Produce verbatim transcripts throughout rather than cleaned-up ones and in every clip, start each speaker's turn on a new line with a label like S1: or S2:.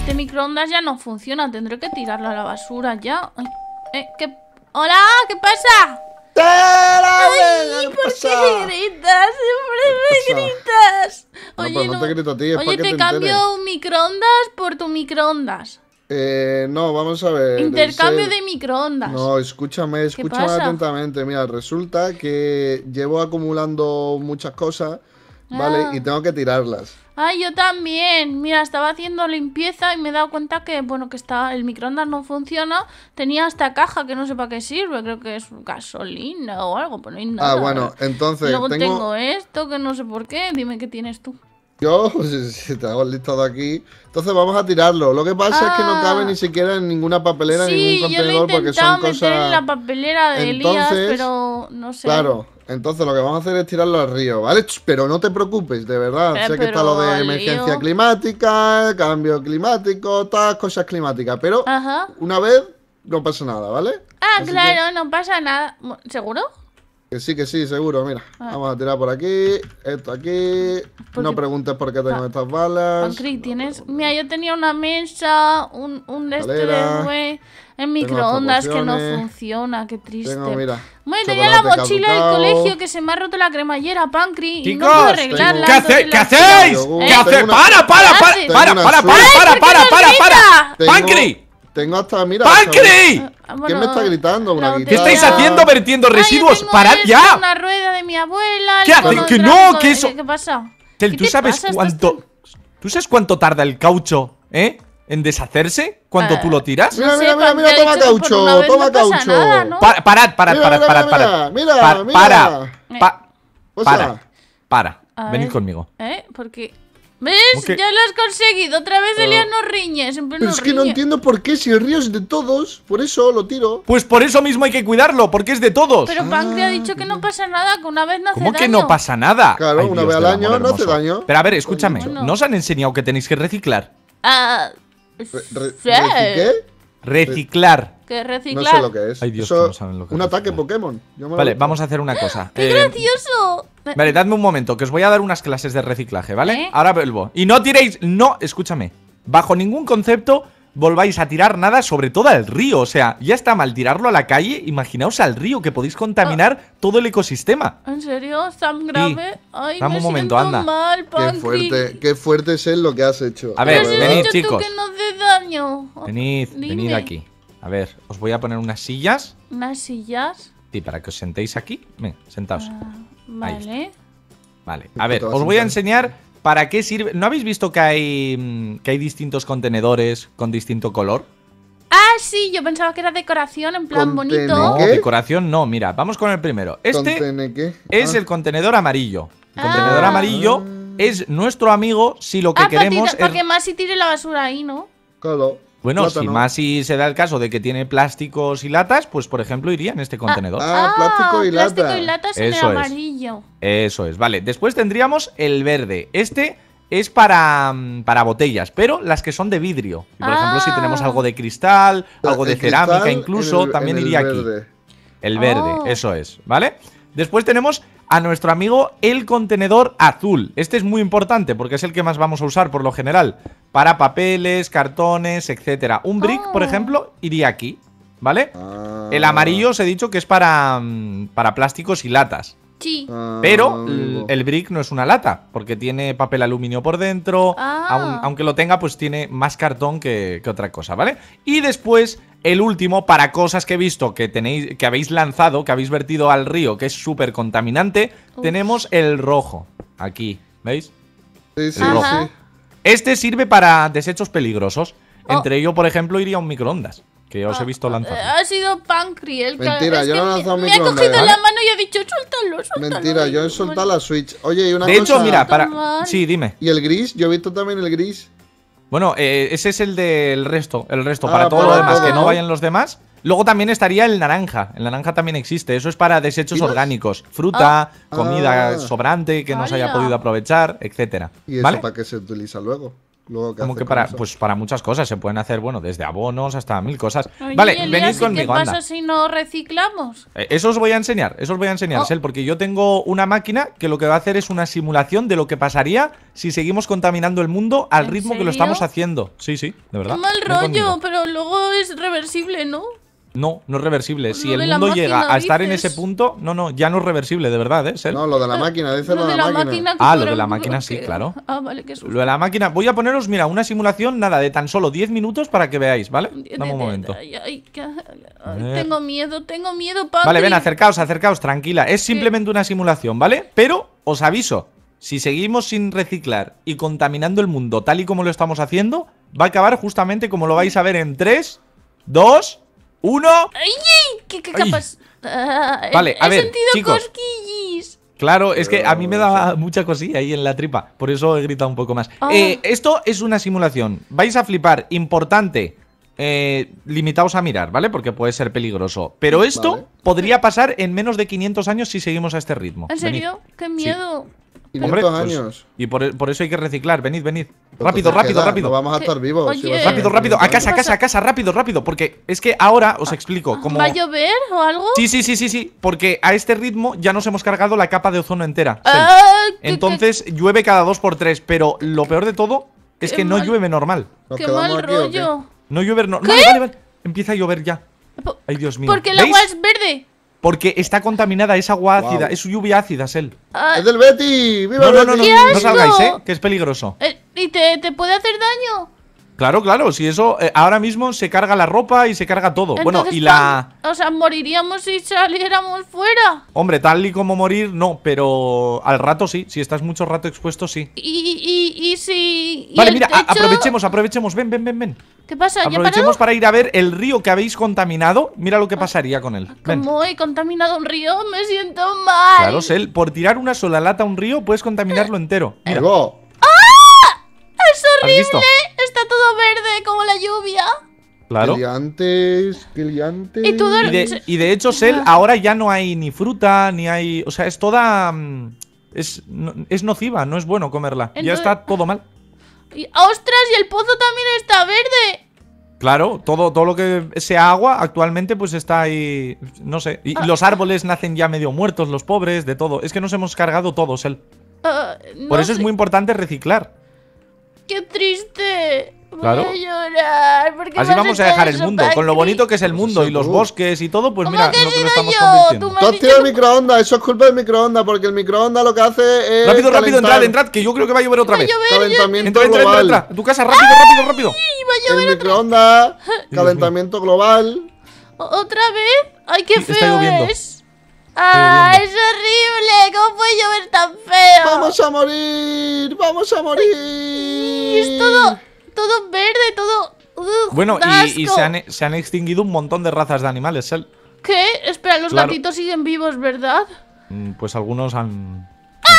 S1: este microondas ya no funciona. Tendré que tirarlo a la basura ya. Ay, eh, ¿qué? ¡Hola! ¿Qué pasa? Ay, ¿por qué gritas? Siempre me gritas.
S2: Oye, no, pues no te grito a ti, es
S1: oye,
S2: para que
S1: te,
S2: te
S1: cambio
S2: enteres.
S1: un microondas por tu microondas.
S2: Eh, no, vamos a ver.
S1: Intercambio
S2: Ser...
S1: de microondas.
S2: No, escúchame, escúchame
S1: pasa?
S2: atentamente. Mira, resulta que llevo acumulando muchas cosas, ¿vale?
S1: Ah.
S2: Y tengo que tirarlas.
S1: Ay, yo también. Mira, estaba haciendo limpieza y me he dado cuenta que, bueno, que está, el microondas no funciona. Tenía esta caja que no sé para qué sirve. Creo que es gasolina o algo, pero no hay nada.
S2: Ah, bueno, entonces
S1: Luego
S2: tengo...
S1: tengo esto que no sé por qué. Dime qué tienes tú.
S2: Yo, si, si te hago el listado aquí. Entonces vamos a tirarlo. Lo que pasa
S1: Ah.
S2: es que no cabe ni siquiera en ninguna papelera,
S1: Sí,
S2: ningún
S1: yo lo he
S2: contenedor, porque
S1: intentado
S2: son
S1: meter en la
S2: cosas.
S1: papelera de Elías,
S2: Entonces,
S1: pero no sé.
S2: Claro, entonces lo que vamos a hacer es tirarlo al río, ¿vale? Ch, Pero no te preocupes, de verdad.
S1: Eh,
S2: sé que está
S1: pero
S2: lo de
S1: al
S2: emergencia
S1: lío.
S2: climática, cambio climático, todas cosas climáticas. Pero
S1: Ajá.
S2: una vez no pasa nada, ¿vale?
S1: Ah,
S2: Así
S1: claro, no pasa nada. ¿Seguro?
S2: Que sí, que sí, seguro, mira.
S1: Ah.
S2: Vamos a tirar por aquí, esto aquí.
S1: Porque-
S2: No preguntes por qué tengo
S1: Pa-
S2: estas balas.
S1: Pancri, tienes. Mira, yo tenía una mesa, un, un de este de
S2: Escalera.
S1: güey, en microondas que no
S2: pociones.
S1: funciona, qué triste.
S2: Tengo, mira.
S1: Bueno, tenía la
S2: chocolate
S1: mochila del
S2: caducado.
S1: colegio que se me ha roto la cremallera, Pancri, y no
S3: Chicos,
S1: puedo arreglarla.
S3: ¿qué, hace-
S1: entonces
S3: ¿qué
S1: la-
S3: hacéis?
S2: Yogur,
S3: ¿Qué
S2: tengo
S3: hacéis?
S2: una-
S3: ¡Para, para,
S1: ¿Qué
S3: para!
S1: haces?
S3: ¡Para,
S2: Tengo
S3: para,
S2: una
S3: para,
S2: Switch.
S3: para,
S1: Ay, ¿por qué
S3: para,
S1: nos
S3: para, para!
S1: grita?
S2: Tengo-
S3: ¡Pancri!
S2: Tengo hasta, mira.
S3: ¡Pancri!
S1: Ah,
S2: ¿Quién
S1: bueno,
S2: me está gritando?
S1: la
S2: Una
S1: botella-
S3: ¿Qué estáis
S2: guitarra.
S3: haciendo vertiendo
S1: Ah, yo
S3: residuos?
S1: tengo
S3: ¡Parad
S1: esto,
S3: ya!
S1: Una rueda de mi abuela.
S3: ¿Qué
S1: el
S3: hacen?
S1: cono
S3: ¡Que
S1: de
S3: no!
S1: blanco
S3: ¡Que
S1: de-
S3: eso-
S1: ¿Qué pasa?
S3: Tel,
S1: ¿Qué
S3: ¿tú
S1: te
S3: sabes
S1: pasa? ¿Estás
S3: cuánto... ¿Tú sabes cuánto tarda el caucho, eh? En deshacerse cuando
S1: Eh,
S3: tú lo tiras.
S2: Mira,
S1: No sé,
S2: mira, mira,
S1: Pancri
S2: mira,
S1: ha
S2: toma
S1: dicho que por
S2: caucho,
S1: una vez
S2: toma
S1: no pasa
S2: caucho.
S1: nada, ¿no?
S3: Pa- parad, parad,
S2: Mira,
S3: parad,
S2: mira,
S3: parad,
S2: mira,
S3: parad.
S2: mira,
S3: Pa-
S2: mira.
S3: Para, pa-
S2: O
S3: para,
S2: sea,
S3: para.
S1: A
S3: Venid
S1: ver,
S3: conmigo.
S1: ¿Eh? Porque... ¿Ves?
S3: ¿Cómo que?
S1: Ya lo has conseguido. Otra vez Elías nos riñe. Siempre
S2: pero
S1: nos
S2: es que no
S1: riñe.
S2: entiendo por qué si el río es de todos, por eso lo tiro.
S3: Pues por eso mismo hay que cuidarlo, porque es de todos.
S1: Pero Pancri ha dicho que no pasa nada, que una vez no hace
S3: ¿Cómo que
S1: daño.
S3: no pasa nada?
S2: Claro, una
S3: Dios
S2: vez al
S3: del
S2: año
S3: amor
S2: no hace
S3: hermoso.
S2: daño.
S3: Pero a ver, escúchame.
S1: Bueno.
S3: ¿No os han enseñado que tenéis que reciclar?
S1: Ah,
S2: Re- re-
S1: sí.
S2: ¿Reciclé?
S3: Reciclar.
S1: Que
S2: No
S1: reciclar.
S2: sé lo que es.
S3: Ay, Dios,
S2: Eso,
S3: que no saben lo que
S2: un
S3: es
S2: ataque
S3: reciclar.
S2: Pokémon. Yo me lo
S3: Vale,
S2: he visto.
S3: vamos a hacer una cosa.
S1: ¡Qué
S3: Eh,
S1: gracioso!
S3: Vale, dadme un momento, que os voy a dar unas clases de reciclaje, ¿vale?
S1: ¿Eh?
S3: Ahora vuelvo. Y no tiréis, no, escúchame. Bajo ningún concepto volváis a tirar nada, sobre todo al río. O sea, ya está mal tirarlo a la calle. Imaginaos al río, que podéis contaminar todo el ecosistema.
S1: ¿En serio? ¿Es tan grave? Ay,
S3: Dame
S1: me
S3: un momento,
S1: siento
S3: anda.
S1: mal,
S2: Qué
S1: Pancri.
S2: fuerte, qué fuerte es él lo que has hecho.
S3: A ver,
S1: Pero si has
S3: venid,
S1: dicho tú
S3: chicos.
S1: que no hace daño.
S3: Venid,
S1: Dime.
S3: venid aquí. A ver, os voy a poner unas sillas.
S1: ¿Unas sillas?
S3: Sí, para que os sentéis aquí. Venga, sentaos.
S1: Ah, vale.
S3: Vale.
S2: ¿Tú
S3: A ver,
S2: te vas
S3: os
S2: a
S3: voy a
S2: sentar?
S3: enseñar para qué sirve. ¿No habéis visto que hay mm, que hay distintos contenedores con distinto color?
S1: Ah, sí, yo pensaba que era decoración en plan
S2: Contene-
S1: bonito.
S3: No,
S2: ¿Qué?
S3: decoración no. Mira, vamos con el primero. Este
S2: ¿Contene qué?
S3: es
S2: Ah.
S3: el contenedor amarillo. El
S1: Ah.
S3: contenedor amarillo es nuestro amigo si lo que
S1: Ah, para,
S3: queremos
S1: para
S3: es...
S1: que más si tire la basura ahí, ¿no?
S2: Claro.
S3: Bueno,
S2: Plátano.
S3: si más si se da el caso de que tiene plásticos y latas, pues por ejemplo iría en este contenedor.
S2: Ah, plástico y lata.
S1: Plástico y latas en el
S3: Eso es.
S1: amarillo.
S3: Eso es, vale. Después tendríamos el verde. Este es para, mm, para botellas, pero las que son de vidrio. Y por
S1: Ah.
S3: ejemplo, si tenemos algo de cristal, algo de
S2: El cristal
S3: cerámica
S2: en
S3: incluso,
S2: el-
S3: también
S2: en el
S3: iría aquí.
S2: verde.
S3: El verde,
S1: Oh.
S3: eso es, ¿vale? Después tenemos a nuestro amigo el contenedor azul. Este es muy importante porque es el que más vamos a usar por lo general. Para papeles, cartones, etcétera. Un brick,
S1: Oh.
S3: por ejemplo, iría aquí, ¿vale?
S2: Ah.
S3: El amarillo os he dicho que es para, mm, para plásticos y latas.
S1: Sí.
S2: Ah,
S3: Pero l-
S2: amigo.
S3: el brick no es una lata, porque tiene papel aluminio por dentro.
S1: Ah.
S3: aun- aunque lo tenga, pues tiene más cartón que, que otra cosa, ¿vale? Y después, el último, para cosas que he visto que tenéis, que habéis lanzado, que habéis vertido al río, que es súper contaminante,
S1: Uf.
S3: tenemos el rojo. Aquí, ¿veis?
S2: Sí, sí,
S3: el rojo.
S1: Ajá.
S2: sí.
S3: Este sirve para desechos peligrosos.
S1: Oh.
S3: Entre ello, por ejemplo, iría un microondas, que os he visto
S1: Ah,
S3: lanzar.
S1: eh, Ha sido Pancri el que...
S2: Mentira,
S1: es
S2: yo
S1: que
S2: no he
S1: me-
S2: lanzado
S1: Me ha
S2: microondas,
S1: cogido
S3: ¿vale?
S1: la mano y ha dicho, suéltalo, suéltalo.
S2: Mentira, yo he
S1: Y
S2: soltado
S1: bueno,
S2: la Switch. Oye, y una
S3: De
S2: cosa.
S3: hecho, mira, para...
S1: mal.
S3: Sí, dime.
S2: ¿Y el gris? Yo he visto también el gris.
S3: Bueno, eh, ese es el del resto, el resto,
S2: Ah,
S3: para todo
S2: para
S3: lo demás,
S2: todo,
S3: que no
S2: ¿no?
S3: vayan los demás. Luego también estaría el naranja, el naranja también existe, eso es para desechos
S2: ¿Y más?
S3: orgánicos, fruta, comida
S2: Ah.
S3: sobrante que no se haya
S1: Vaya.
S3: podido aprovechar, etcétera.
S2: ¿Y eso
S3: ¿Vale?
S2: para qué se utiliza luego? Luego, ¿qué
S3: Como
S2: haces
S3: que
S2: con
S3: para,
S2: eso?
S3: pues para muchas cosas se pueden hacer, bueno, desde abonos hasta mil cosas.
S1: Oye,
S3: Vale,
S1: Elías,
S3: venid
S1: ¿y
S3: conmigo,
S1: ¿qué
S3: anda.
S1: pasa si no reciclamos?
S3: Eh, Eso os voy a enseñar, eso os voy a enseñar,
S1: Oh.
S3: Sel, porque yo tengo una máquina que lo que va a hacer es una simulación de lo que pasaría si seguimos contaminando el mundo al
S1: ¿En
S3: ritmo que
S1: serio?
S3: lo estamos haciendo. Sí, sí, de verdad.
S1: Qué mal
S3: Ven
S1: rollo,
S3: conmigo.
S1: pero luego es reversible, ¿no?
S3: No, no es reversible.
S1: Pues
S3: Si
S1: lo
S3: el
S1: de la
S3: mundo llega
S1: máquina,
S3: a estar en
S1: dices.
S3: ese punto, no, no, ya no es reversible, de verdad, ¿eh, Sel?
S2: No, lo de la máquina, dice lo, de la, máquina.
S1: que
S3: Ah, lo de
S1: podrá-
S3: la máquina sí,
S1: que-
S3: claro.
S1: Ah, vale, que susto.
S3: Lo de la máquina, voy a poneros, mira, una simulación, nada, de tan solo diez minutos para que veáis, ¿vale?
S1: De-
S3: Dame un
S1: de-
S3: momento.
S1: ay, ay, que- ay,
S3: ver.
S1: tengo miedo, tengo miedo, Pangri.
S3: Vale, ven, acercaos, acercaos, tranquila. Es simplemente una simulación, ¿vale? Pero os aviso, si seguimos sin reciclar y contaminando el mundo tal y como lo estamos haciendo, va a acabar justamente como lo vais a ver en tres, dos, uno.
S1: ¡Ay, ay! ¿Qué, qué
S3: Ay.
S1: capaz? Ah,
S3: Vale,
S1: he,
S3: a
S1: he
S3: ver,
S1: sentido
S3: chicos.
S1: cosquillis.
S3: Claro, es que a mí me da mucha cosilla ahí en la tripa, por eso he gritado un poco más.
S1: Ah.
S3: Eh, esto es una simulación, vais a flipar, importante, eh, limitaos a mirar, ¿vale? Porque puede ser peligroso. Pero esto
S2: Vale.
S3: podría pasar en menos de quinientos años si seguimos a este ritmo.
S1: ¿En
S3: Venid.
S1: serio? ¡Qué miedo!
S3: Hombre,
S2: quinientos
S3: pues,
S2: años.
S3: y por, por eso hay que reciclar, venid, venid.
S2: Entonces,
S3: Rápido,
S2: ¿qué
S3: rápido,
S2: da?
S3: rápido.
S2: No vamos a estar vivos.
S1: Oye.
S2: si va a ser
S3: Rápido, rápido, a
S2: quinientos
S3: casa, a
S2: años.
S3: casa, a casa, rápido, rápido. Porque es que ahora os explico cómo.
S1: ¿Va a llover o algo?
S3: Sí, sí, sí, sí, sí. Porque a este ritmo ya nos hemos cargado la capa de ozono entera. Sel.
S1: Ah, qué-
S3: Entonces llueve cada dos por tres. Pero lo peor de todo es
S1: Qué
S3: que no
S1: mal.
S3: llueve normal.
S2: ¿Nos
S1: qué, qué
S2: quedamos
S1: mal
S2: aquí o qué?
S1: rollo.
S3: No llueve normal. Vale, vale, vale. Empieza a llover ya.
S1: Po-
S3: Ay, Dios mío.
S1: Porque el
S3: ¿Veis?
S1: agua es verde.
S3: Porque está contaminada, es agua
S2: Wow.
S3: ácida, es lluvia ácida, Sel.
S1: Ah,
S2: ¡Es del Betty! ¡Viva
S3: No,
S2: el
S3: no, no, no,
S2: Betty!
S1: ¡Qué
S3: no
S1: asco!
S3: salgáis, ¿eh? Que es peligroso.
S1: eh, ¿Y te, te puede hacer daño?
S3: Claro, claro, si eso eh, ahora mismo se carga la ropa y se carga todo. Bueno,
S1: Entonces,
S3: y la...
S1: Pam, o sea, moriríamos si saliéramos fuera.
S3: Hombre, tal y como morir, no, pero al rato sí, si estás mucho rato expuesto, sí.
S1: Y, y, y si... y
S3: Vale,
S1: el
S3: mira, a-
S1: techo-
S3: aprovechemos, aprovechemos, ven, ven, ven, ven.
S1: ¿Qué pasa? ¿Ya
S3: Aprovechemos
S1: parado?
S3: para ir a ver el río que habéis contaminado. Mira lo que pasaría con él. Ven.
S1: Como he contaminado un río, me siento mal.
S3: Claro, Sel, por tirar una sola lata a un río puedes contaminarlo entero. Mira,
S2: Digo,
S1: ¡Es horrible!
S3: ¿has visto?
S1: Está todo verde como la lluvia.
S3: Claro.
S2: qué liantes, qué liantes.
S1: Y todo
S3: Y
S1: el-
S3: de, y de hecho, Sel, ahora ya no hay ni fruta, ni hay... O sea, es toda... mm, Es, no- es nociva, no es bueno comerla. Ya
S1: Entonces-
S3: está todo mal.
S1: Y, ¡ostras! Y el pozo también está verde.
S3: Claro, todo, todo lo que sea agua actualmente pues está ahí, no sé. Y, y los árboles nacen ya medio muertos, los pobres, de todo. Es que nos hemos cargado todos, Sel.
S1: Ah, no
S3: Por eso es
S1: sé,
S3: muy importante reciclar.
S1: ¡Qué triste!
S3: Claro.
S1: Voy a llorar. ¿Por qué
S3: Así
S1: me has
S3: vamos a
S1: hecho
S3: dejar el
S1: eso,
S3: mundo, con lo
S1: Pacri?
S3: bonito que es el
S2: Pues
S3: mundo
S2: eso
S3: y los
S2: tú.
S3: bosques y todo, pues
S1: ¿Cómo
S3: mira,
S1: que he
S3: lo que lo
S1: sido
S3: estamos
S1: yo?
S3: convirtiendo.
S1: Tú me
S2: Tú
S1: has
S2: has
S1: dicho
S2: tirado el
S1: que-
S2: microondas, eso es culpa del microondas, porque el microondas lo que hace es.
S3: Rápido, rápido,
S2: calentar.
S3: entrad, entrad, que yo creo que va a llover otra
S1: Va a
S3: vez.
S1: llover, yo-
S2: Calentamiento
S3: Entra, entra, entra,
S2: global.
S3: entra. A tu casa, rápido, rápido, rápido.
S2: El microondas, calentamiento global.
S1: ¿O- ¿Otra vez? ¡Ay, qué
S3: Sí, está
S1: feo
S3: lloviendo.
S1: es! ¡Ah,
S3: lloviendo.
S1: es horrible! ¿Cómo puede llover tan feo?
S2: ¡Vamos a morir! ¡Vamos a morir!
S1: Y es todo, todo verde, todo... ¡Ugh,
S3: Bueno,
S1: da
S3: y, y
S1: asco!
S3: se, han, se han extinguido un montón de razas de animales, Sel.
S1: ¿Qué? Espera, los
S3: Claro.
S1: gatitos siguen vivos, ¿verdad?
S3: Mm, Pues algunos han...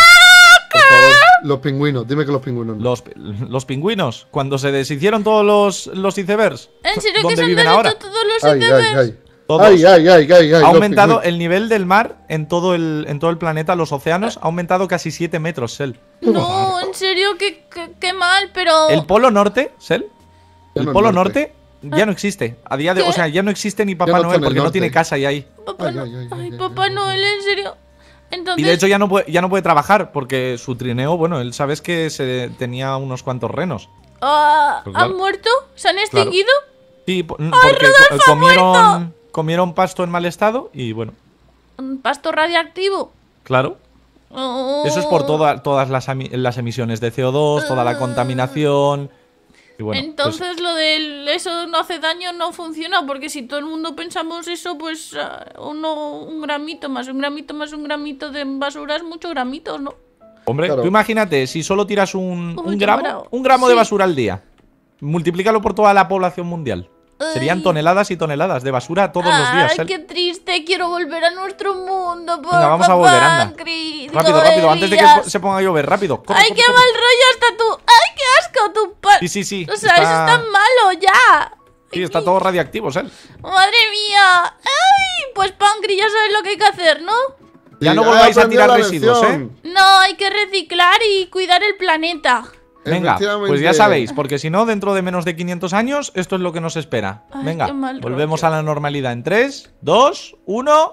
S2: Por favor, los pingüinos, dime que los pingüinos no.
S3: Los, los pingüinos, cuando se deshicieron todos los, los icebergs.
S1: ¿En serio que
S3: ¿Dónde
S1: se han
S3: viven
S1: deshecho
S3: ahora?
S1: todos los
S2: Ay, ay,
S1: icebergs?
S2: ay.
S3: Todos.
S2: Ay, ay, ay, ay, ay.
S3: Ha
S2: los
S3: aumentado
S2: pingüinos.
S3: el nivel del mar en todo el, en todo el planeta, los océanos, ha aumentado casi siete metros, Sel.
S1: No, en serio, qué, qué, qué mal, pero...
S3: El polo norte, Sel,
S2: Ya
S3: el
S2: no es
S3: polo
S2: norte.
S3: norte ya no existe. A día de,
S1: ¿Qué?
S3: o sea, ya no existe ni Papá
S2: no está
S3: Noel
S2: en el
S3: porque no
S2: norte.
S3: tiene casa ya ahí.
S1: Papá,
S2: Ay,
S1: no-
S2: ay, ay,
S1: ay,
S2: ay,
S1: Papá
S2: ay,
S1: Noel, en serio. Entonces...
S3: Y de hecho ya no puede, ya no puede trabajar porque su trineo, bueno, él sabes que se tenía unos cuantos renos.
S1: ah,
S3: Pues claro.
S1: ¿han muerto? ¿Se han
S3: Claro.
S1: extinguido?
S3: Sí, po- porque co- comieron, comieron pasto en mal estado y bueno,
S1: ¿Un pasto radiactivo?
S3: claro.
S1: Oh.
S3: Eso es por toda- todas las, ami- las emisiones de C O dos, toda la contaminación. Y bueno, pues,
S1: Entonces lo del eso no hace daño no funciona, porque si todo el mundo pensamos eso, pues ah, uno un gramito más un gramito más un gramito de basura es mucho gramito, ¿no?
S3: hombre,
S2: Claro.
S3: tú imagínate, si solo tiras un,
S1: Uy,
S3: un
S1: qué
S3: gramo,
S1: bravo.
S3: un gramo de
S1: Sí.
S3: basura al día, multiplícalo por toda la población mundial. Serían
S1: Ay.
S3: toneladas y toneladas de basura todos los días.
S1: Ay,
S3: Sel.
S1: qué triste, quiero volver a nuestro mundo, por
S3: Venga, vamos a
S1: favor,
S3: volver, anda.
S1: Cris,
S3: Rápido, rápido, antes de que
S1: Elías.
S3: po- se ponga a llover, rápido. Corre,
S1: Ay,
S3: corre,
S1: qué
S3: corre.
S1: mal rollo hasta tú. Ay, qué asco tu pa...
S3: Sí, sí, sí.
S1: O sea, eso
S3: está-
S1: es tan malo ya.
S3: Sí, está todo radiactivo, Sel.
S1: Madre mía. Ay, pues Pancri, ya sabes lo que hay que hacer, ¿no?
S3: Ya
S2: Sí,
S3: no
S2: he
S3: volváis a
S2: aprendido
S3: tirar
S2: la
S3: residuos,
S2: lección.
S1: No, hay que reciclar y cuidar el planeta.
S3: Venga,
S2: Efectivamente.
S3: pues ya sabéis, porque si no, dentro de menos de quinientos años, esto es lo que nos espera.
S1: Ay,
S3: Venga,
S1: qué mal
S3: volvemos
S1: rollo.
S3: a la normalidad en tres, dos, uno...